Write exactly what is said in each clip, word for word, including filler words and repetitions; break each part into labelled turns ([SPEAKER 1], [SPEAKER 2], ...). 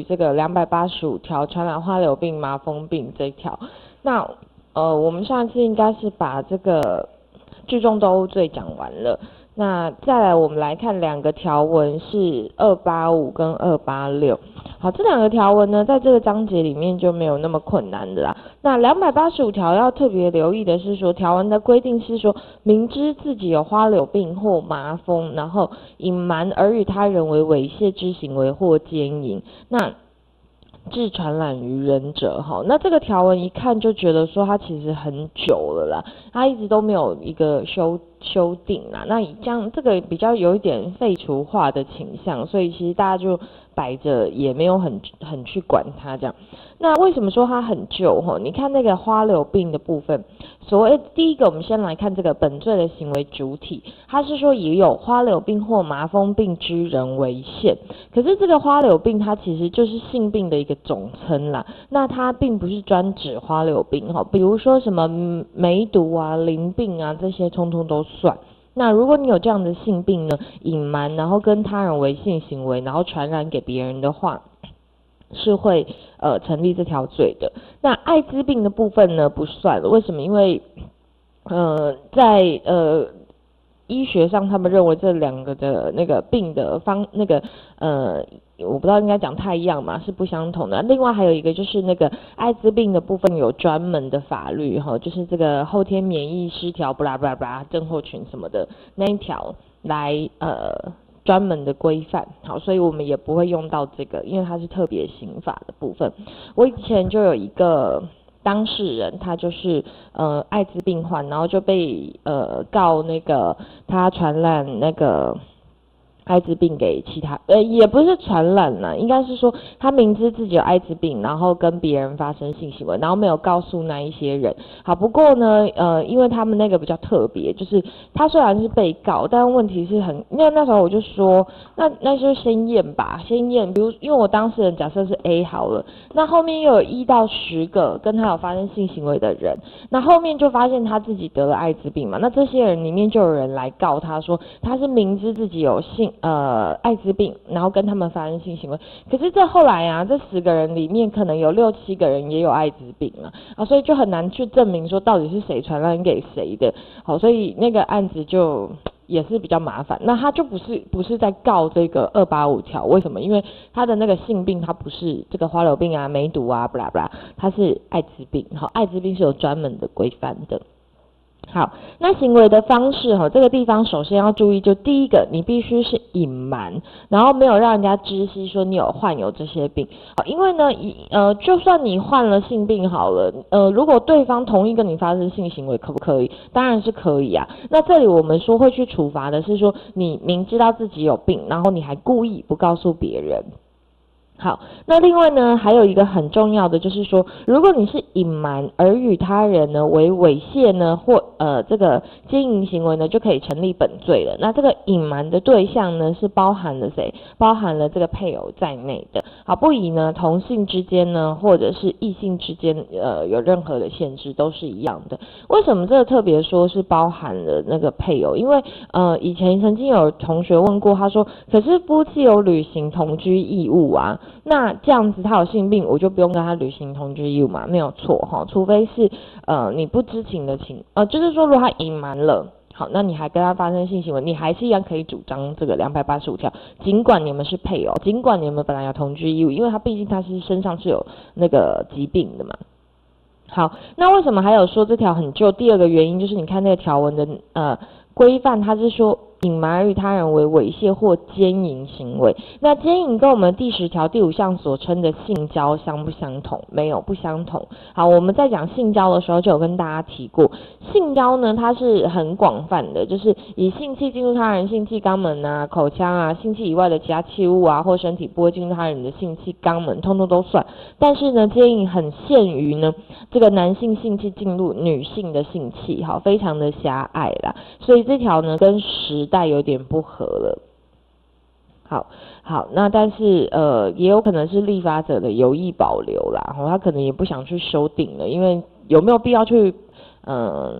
[SPEAKER 1] 于这个两百八十五条传染花柳病、麻风病这一条。那呃，我们上一次应该是把这个聚众斗殴罪讲完了。那再来我们来看两个条文是二八五跟二八六。好，这两个条文呢，在这个章节里面就没有那么困难的啦。那两百八十五条要特别留意的是说，条文的规定是说，明知自己有花柳病或麻风，然后隐瞒而与他人为猥亵之行为或奸淫，那致传染于人者，哈，那这个条文一看就觉得说它其实很久了啦，它一直都没有一个修修订啦，那这样这个比较有一点废除化的倾向，所以其实大家就摆着也没有很很去管它这样。那为什么说它很旧？哈，你看那个花柳病的部分，所谓第一个，我们先来看这个本罪的行为主体，它是说以有花柳病或麻风病之人为限。可是这个花柳病它其实就是性病的一个总称啦，那它并不是专指花柳病哈，比如说什么梅毒啊、淋病啊这些，通通都算。那如果你有这样的性病呢，隐瞒然后跟他人为性行为，然后传染给别人的话，是会呃成立这条罪的。那艾滋病的部分呢不算了，为什么？因为呃在呃医学上，他们认为这两个的那个病的方那个呃，我不知道应该讲太一样嘛，是不相同的。另外还有一个就是那个艾滋病的部分有专门的法律哈，就是这个后天免疫失调不啦不啦不啦症候群什么的那一条来呃专门的规范。好，所以我们也不会用到这个，因为它是特别刑法的部分。我以前就有一个当事人，他就是呃艾滋病患，然后就被呃告那个他传染那个艾滋病给其他，呃也不是传染啦，应该是说他明知自己有艾滋病，然后跟别人发生性行为，然后没有告诉那一些人。好，不过呢，呃，因为他们那个比较特别，就是他虽然是被告，但问题是很，因为那时候我就说，那那就先验吧，先验，比如因为我当事人假设是 A 好了，那后面又有一到十个跟他有发生性行为的人，那后面就发现他自己得了艾滋病嘛，那这些人里面就有人来告他说他是明知自己有性呃艾滋病，然后跟他们发生性行为，可是这后来啊，这十个人里面可能有六七个人也有艾滋病啊，啊，所以就很难去证明说到底是谁传染给谁的，好，所以那个案子就也是比较麻烦。那他就不是不是在告这个二八五条，为什么？因为他的那个性病，他不是这个花柳病啊、梅毒啊，不啦不啦，他是艾滋病，好，艾滋病是有专门的规范的。好，那行为的方式哈，这个地方首先要注意，就第一个，你必须是隐瞒，然后没有让人家知悉说你有患有这些病。好，因为呢，呃，就算你患了性病好了，呃，如果对方同意跟你发生性行为，可不可以？当然是可以啊。那这里我们说会去处罚的是说，你明知道自己有病，然后你还故意不告诉别人。好，那另外呢，还有一个很重要的就是说，如果你是隐瞒而与他人呢为猥亵呢，或呃这个奸淫行为呢，就可以成立本罪了。那这个隐瞒的对象呢，是包含了谁？包含了这个配偶在内的。好，不以呢同性之间呢，或者是异性之间呃有任何的限制，都是一样的。为什么这个特别说是包含了那个配偶？因为呃以前曾经有同学问过，他说，可是夫妻有履行同居义务啊。那这样子他有性病，我就不用跟他履行同居义务嘛？没有错哈，除非是呃你不知情的情，呃就是说如果他隐瞒了，好，那你还跟他发生性行为，你还是一样可以主张这个两百八十五条，尽管你们是配偶，尽管你们本来有同居义务，因为他毕竟他是身上是有那个疾病的嘛。好，那为什么还有说这条很旧？第二个原因就是你看那个条文的呃规范，它是说隐瞒与他人为猥亵或奸淫行为。那奸淫跟我们第十条第五项所称的性交相不相同？没有，不相同。好，我们在讲性交的时候就有跟大家提过，性交呢它是很广泛的，就是以性器进入他人性器肛门啊、口腔啊、性器以外的其他器物啊或身体部位进入他人的性器肛门，通通都算。但是呢，奸淫很限于呢这个男性性器进入女性的性器，好，非常的狭隘啦。所以这条呢跟时代有点不合了。好，好，那但是呃，也有可能是立法者的有意保留啦，他可能也不想去修订了，因为有没有必要去嗯、呃、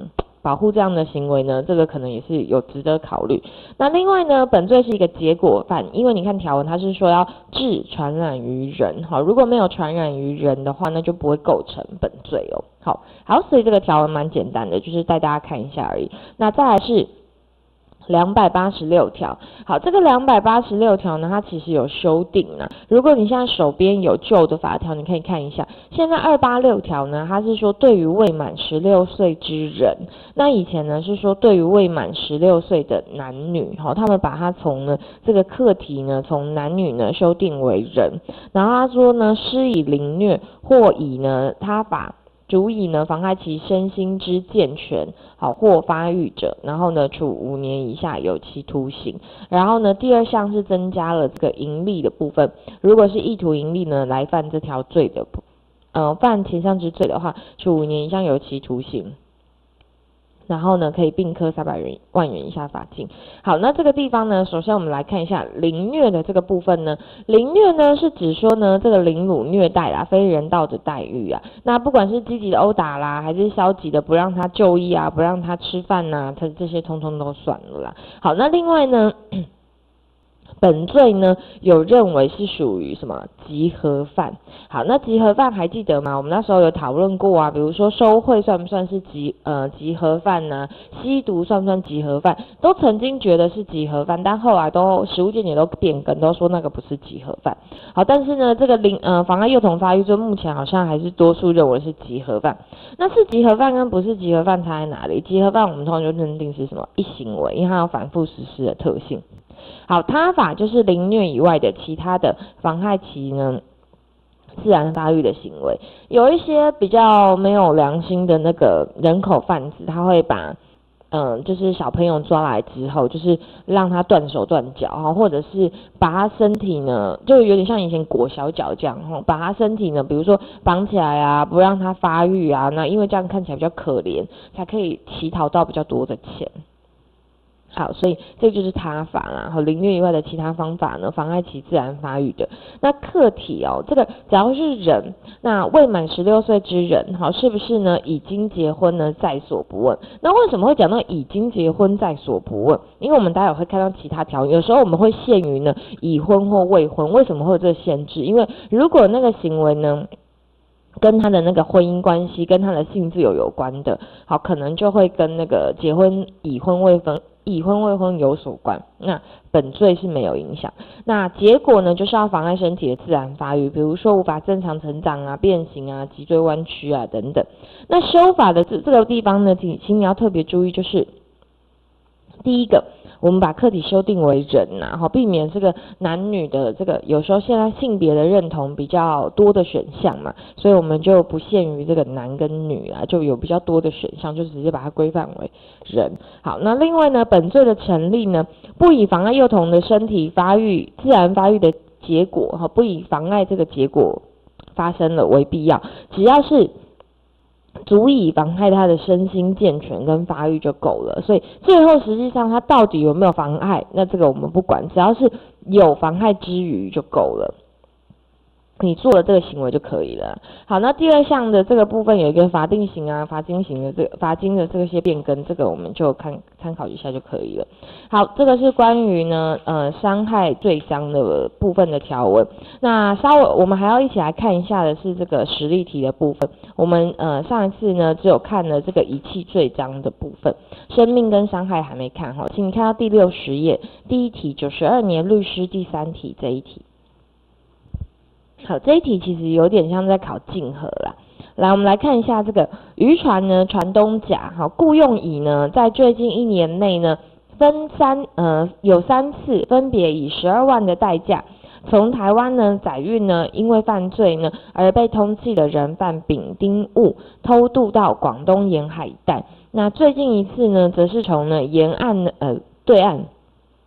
[SPEAKER 1] 保护这样的行为呢，这个可能也是有值得考虑。那另外呢，本罪是一个结果犯，因为你看条文它是说要致传染于人，好，如果没有传染于人的话，那就不会构成本罪哦。好，好，所以这个条文蛮简单的，就是带大家看一下而已。那再来是两百八十六条，好，这个两百八十六条呢，它其实有修订呢。如果你现在手边有旧的法条，你可以看一下。现在二百八十六条呢，它是说对于未满十六岁之人，那以前呢是说对于未满十六岁的男女，好，他们把它从呢这个课题呢从男女呢修订为人，然后他说呢施以凌虐或以呢他把足以呢妨害其身心之健全，好或发育者，然后呢处五年以下有期徒刑。然后呢第二项是增加了这个盈利的部分，如果是意图盈利呢来犯这条罪的，呃犯前项之罪的话，处五年以下有期徒刑。然后呢，可以并科三百万元以下罚金。好，那这个地方呢，首先我们来看一下凌虐的这个部分呢。凌虐呢是指说呢，这个凌辱虐待啦，非人道的待遇啊。那不管是积极的殴打啦，还是消极的不让他就医啊，不让他吃饭呐，他这些通通都算了啦。好，那另外呢，本罪呢有认为是属于什么集合犯。好，那集合犯还记得吗？我们那时候有讨论过啊，比如说收贿算不算是集呃集合犯呢、啊？吸毒算不算集合犯？都曾经觉得是集合犯，但后来都实务界也都变更，都说那个不是集合犯。好，但是呢，这个零呃妨碍幼童发育罪目前好像还是多数认为是集合犯。那是集合犯跟不是集合犯差在哪里？集合犯我们通常就认定是什么一行为，因为它有反复实施的特性。好，他法就是凌虐以外的其他的妨害其呢自然发育的行为。有一些比较没有良心的那个人口贩子，他会把嗯，就是小朋友抓来之后，就是让他断手断脚哈，或者是把他身体呢，就有点像以前裹小脚这样哈，把他身体呢，比如说绑起来啊，不让他发育啊，那因为这样看起来比较可怜，才可以乞讨到比较多的钱。好，所以这就是他法啦，和凌虐以外的其他方法呢，妨碍其自然发育的。那客体哦，这个只要是人，那未满十六岁之人，好，是不是呢？已经结婚呢，在所不问。那为什么会讲到已经结婚在所不问？因为我们待会会看到其他条件，有时候我们会限于呢已婚或未婚。为什么会有这个限制？因为如果那个行为呢，跟他的那个婚姻关系跟他的性自由有关的，好，可能就会跟那个结婚已婚未婚。已婚未婚有所关，那本罪是没有影响。那结果呢，就是要妨碍身体的自然发育，比如说无法正常成长啊、变形啊、脊椎弯曲啊等等。那修法的这这个地方呢，请请你要特别注意，就是第一个，我们把客体修订为人呐、啊，好，避免这个男女的这个有时候现在性别的认同比较多的选项嘛，所以我们就不限于这个男跟女啊，就有比较多的选项，就直接把它规范为人。好，那另外呢，本罪的成立呢，不以妨碍幼童的身体发育、自然发育的结果，哈，不以妨碍这个结果发生了为必要，只要是足以妨害他的身心健全跟发育就够了。所以最后实际上他到底有没有妨害，那这个我们不管，只要是有妨害之余就够了，你做了这个行为就可以了。好，那第二项的这个部分有一个法定刑啊、罚金刑的这个罚金的这些变更，这个我们就看参考一下就可以了。好，这个是关于呢呃伤害罪章的部分的条文。那稍微我们还要一起来看一下的是这个实例题的部分。我们呃上一次呢只有看了这个遗弃罪章的部分，生命跟伤害还没看哈，请你看到第六十页第一题九十二年律师第三题这一题。好，这一题其实有点像在考竞合啦。来，我们来看一下这个渔船呢，船东甲，好，雇用乙呢，在最近一年内呢，分三呃有三次分别以十二万的代价，从台湾呢载运呢，因为犯罪呢而被通缉的人犯丙丁戊偷渡到广东沿海一带。那最近一次呢，则是从呢沿岸呃对岸。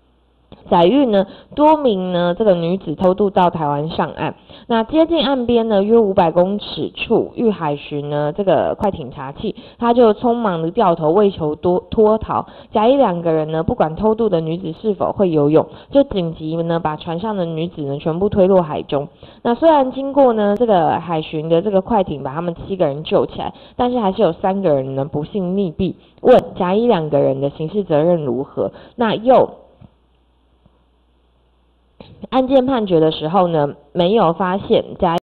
[SPEAKER 1] 载运呢多名呢这个女子偷渡到台湾上岸。那接近岸边呢约五百公尺处，遇海巡呢这个快艇查缉，他就匆忙的掉头为求多脱逃。甲乙两个人呢不管偷渡的女子是否会游泳，就紧急呢把船上的女子呢全部推落海中。那虽然经过呢这个海巡的这个快艇把他们七个人救起来，但是还是有三个人呢不幸溺毙。问甲乙两个人的刑事责任如何？那又案件判决的时候呢，没有发现甲